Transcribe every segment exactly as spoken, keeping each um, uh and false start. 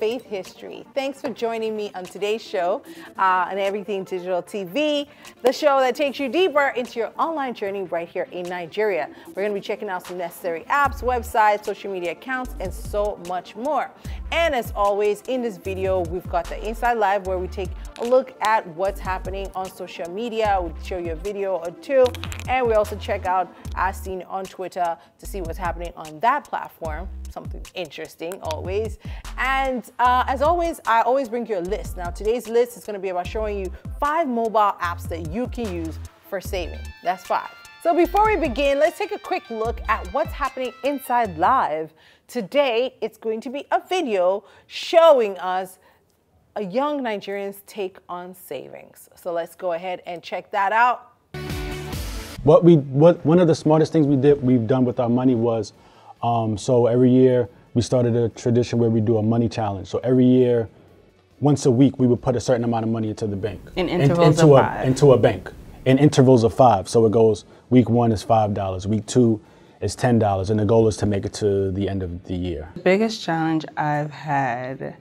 Faith History. Thanks for joining me on today's show uh, on Everything Digital T V, the show that takes you deeper into your online journey right here in Nigeria. We're going to be checking out some necessary apps, websites, social media accounts, and so much more. And as always, in this video, we've got the Inside Live where we take a look at what's happening on social media. We show you a video or two, and we also check out As Seen on Twitter to see what's happening on that platform. Something interesting always. And uh, as always, I always bring you a list. Now today's list is going to be about showing you five mobile apps that you can use for saving. That's five. So before we begin, let's take a quick look at what's happening inside Live. Today, it's going to be a video showing us a young Nigerian's take on savings. So let's go ahead and check that out. What we, what, one of the smartest things we did, we've done with our money was, um, so every year we started a tradition where we do a money challenge. So every year, once a week, we would put a certain amount of money into the bank. In intervals in, into of a, five. Into a bank, in intervals of five. So it goes, week one is five dollars, week two is ten dollars, and the goal is to make it to the end of the year. The biggest challenge I've had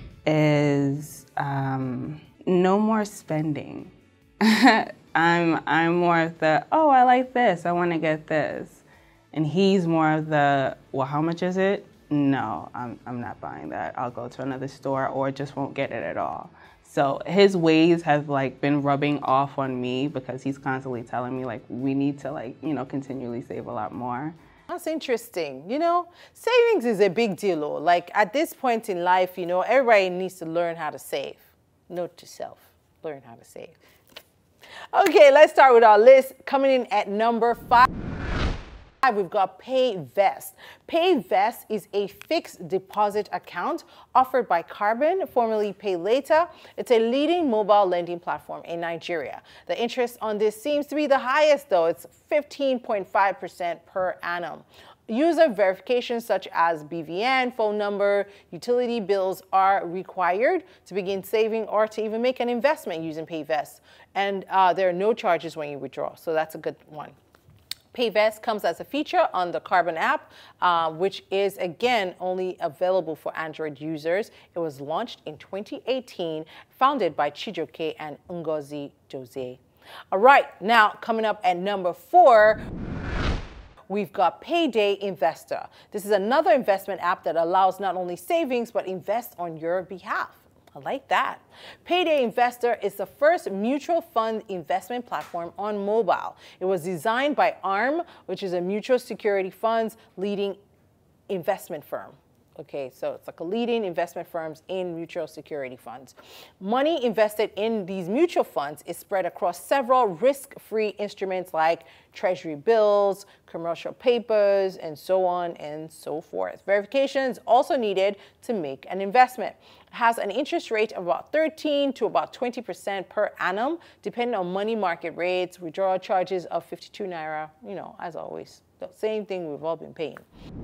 is um, no more spending. I'm, I'm more of the, oh, I like this, I want to get this. And he's more of the, well, how much is it? No, I'm, I'm not buying that. I'll go to another store or just won't get it at all. So his ways have like been rubbing off on me because he's constantly telling me like, we need to like, you know, continually save a lot more. That's interesting. You know, savings is a big deal. Oh. Like at this point in life, you know, everybody needs to learn how to save. Note to self, learn how to save. Okay, let's start with our list. Coming in at number five, we've got PayVest. PayVest is a fixed deposit account offered by Carbon, formerly PayLater. It's a leading mobile lending platform in Nigeria. The interest on this seems to be the highest, though. It's fifteen point five percent per annum. User verifications such as B V N, phone number, utility bills are required to begin saving or to even make an investment using PayVest. And uh, there are no charges when you withdraw, so that's a good one. PayVest comes as a feature on the Carbon app, uh, which is, again, only available for Android users. It was launched in twenty eighteen, founded by Chijioke and Ngozi Jose. All right, now coming up at number four, we've got Payday Investor. This is another investment app that allows not only savings, but invest on your behalf. I like that. Payday Investor is the first mutual fund investment platform on mobile. It was designed by ARM, which is a mutual security funds leading investment firm. Okay, so it's like a leading investment firms in mutual security funds. Money invested in these mutual funds is spread across several risk-free instruments like treasury bills, commercial papers, and so on and so forth. Verification is also needed to make an investment. It has an interest rate of about thirteen to about twenty percent per annum, depending on money market rates, withdrawal charges of fifty-two naira, you know, as always. The same thing we've all been paying.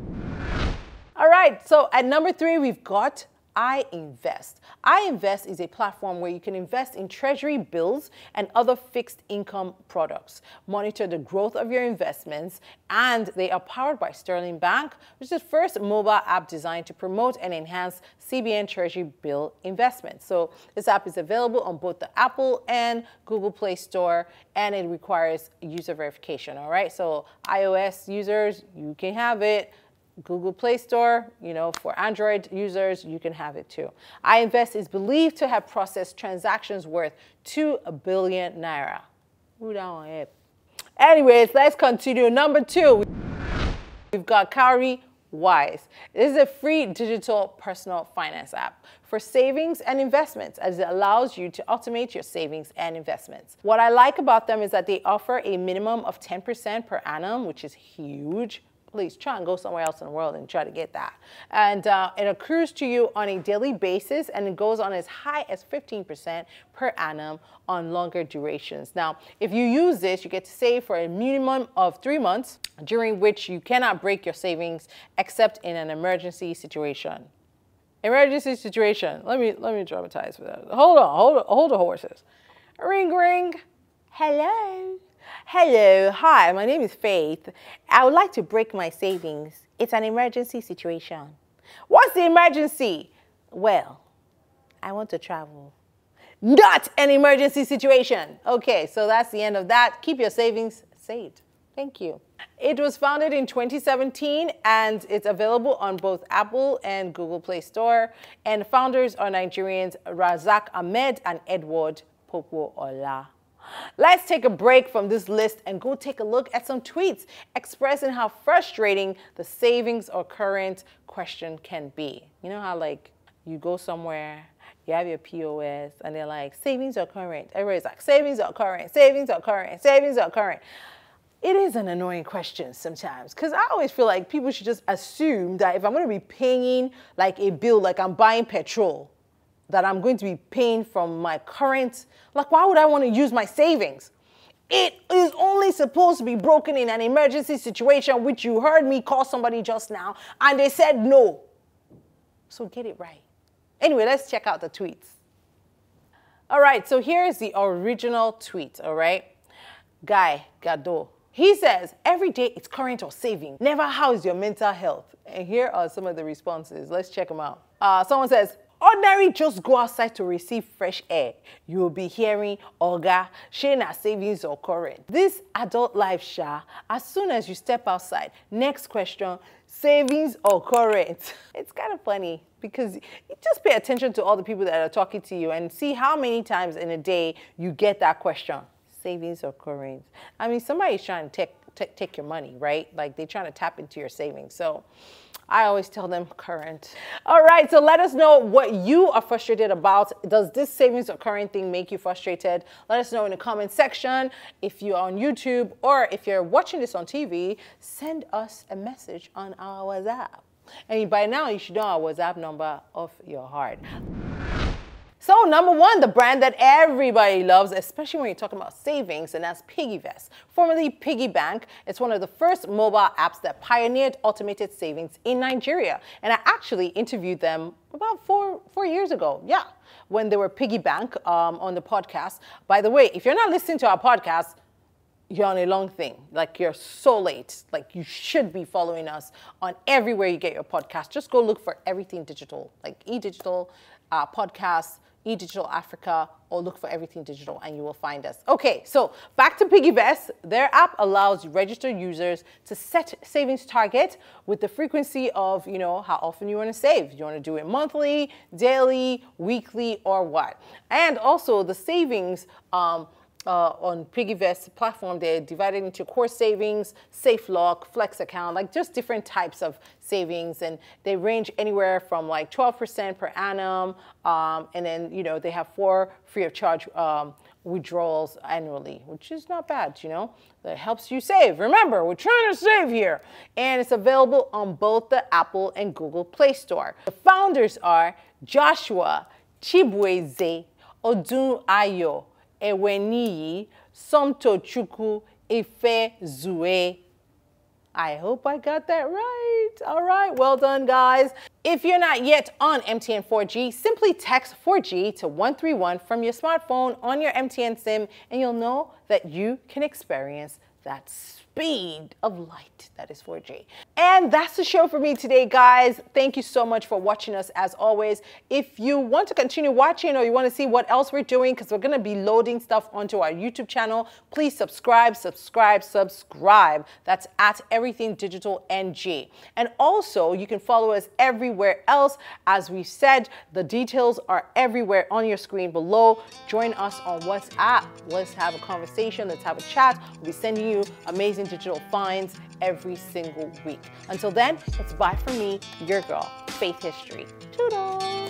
All right, so at number three, we've got iInvest. iInvest is a platform where you can invest in treasury bills and other fixed income products. Monitor the growth of your investments, and they are powered by Sterling Bank, which is the first mobile app designed to promote and enhance C B N treasury bill investments. So this app is available on both the Apple and Google Play Store, and it requires user verification, all right? So iOS users, you can have it. Google Play Store, you know, for Android users, you can have it too. iInvest is believed to have processed transactions worth two billion naira. Who down it? Anyways, let's continue. Number two, we've got Cowry Wise. This is a free digital personal finance app for savings and investments, as it allows you to automate your savings and investments. What I like about them is that they offer a minimum of ten percent per annum, which is huge. Please try and go somewhere else in the world and try to get that. And uh, it accrues to you on a daily basis, and it goes on as high as fifteen percent per annum on longer durations. Now, if you use this, you get to save for a minimum of three months, during which you cannot break your savings except in an emergency situation. Emergency situation. Let me let me dramatize for that. Hold on, hold hold the horses. Ring ring. Hello. Hello, hi, my name is Faith. I would like to break my savings. It's an emergency situation. What's the emergency? Well, I want to travel. Not an emergency situation. Okay, so that's the end of that. Keep your savings saved. Thank you. It was founded in twenty seventeen and it's available on both Apple and Google Play Store. And founders are Nigerians Razak Ahmed and Edward Popo Ola. Let's take a break from this list and go take a look at some tweets expressing how frustrating the savings or current question can be. You know how like you go somewhere, you have your P O S and they're like, savings or current? Everybody's like, savings or current, savings or current, savings or current. It is an annoying question sometimes because I always feel like people should just assume that if I'm going to be paying like a bill, like I'm buying petrol, that I'm going to be paying from my current, like why would I want to use my savings? It is only supposed to be broken in an emergency situation, which you heard me call somebody just now, and they said no. So get it right. Anyway, let's check out the tweets. All right, so here is the original tweet, all right? Guy Gado. He says, every day it's current or saving. Never how is your mental health? And here are some of the responses. Let's check them out. Uh, someone says, ordinary just go outside to receive fresh air. You will be hearing, Oga, Shana savings or current. This adult life, Sha, as soon as you step outside. Next question, savings or current? It's kind of funny because you just pay attention to all the people that are talking to you and see how many times in a day you get that question. Savings or current? I mean, somebody's trying to take, take, take your money, right? Like they're trying to tap into your savings. So I always tell them current. All right, so let us know what you are frustrated about. Does this savings or current thing make you frustrated? Let us know in the comment section. If you're on YouTube or if you're watching this on T V, send us a message on our WhatsApp. And by now, you should know our WhatsApp number off your heart. So number one, the brand that everybody loves, especially when you're talking about savings, and that's PiggyVest, formerly Piggy Bank. It's one of the first mobile apps that pioneered automated savings in Nigeria. And I actually interviewed them about four, four years ago, yeah, when they were Piggy Bank um, on the podcast. By the way, if you're not listening to our podcast, you're on a long thing. Like you're so late. Like you should be following us on everywhere you get your podcast. Just go look for Everything Digital, like eDigital uh, podcasts, eDigital Africa, or look for Everything Digital and you will find us. Okay, so back to PiggyVest. Their app allows registered users to set savings target with the frequency of, you know, how often you want to save. You want to do it monthly, daily, weekly, or what? And also the savings um, Uh, on PiggyVest platform, they're divided into core savings, safe lock, flex account, like just different types of savings, and they range anywhere from like twelve percent per annum, um, and then you know they have four free of charge um, withdrawals annually, which is not bad, you know. That helps you save. Remember, we're trying to save here, and it's available on both the Apple and Google Play Store. The founders are Joshua Chibueze Odunayo Eweniyi Somtochukwu Ifezue. I hope I got that right. All right, well done, guys. If you're not yet on M T N four G, simply text four G to one three one from your smartphone on your M T N SIM, and you'll know that you can experience that speed of light that is four G. And that's the show for me today, guys. Thank you so much for watching us as always. If you want to continue watching or you want to see what else we're doing, because we're going to be loading stuff onto our YouTube channel, please subscribe, subscribe, subscribe. That's at Everything Digital N G. And also, you can follow us everywhere else. As we said, the details are everywhere on your screen below. Join us on WhatsApp. Let's have a conversation. Let's have a chat. We'll be sending you amazing digital finds every single week. Until then, it's bye from me, your girl, Faith History. Toodles!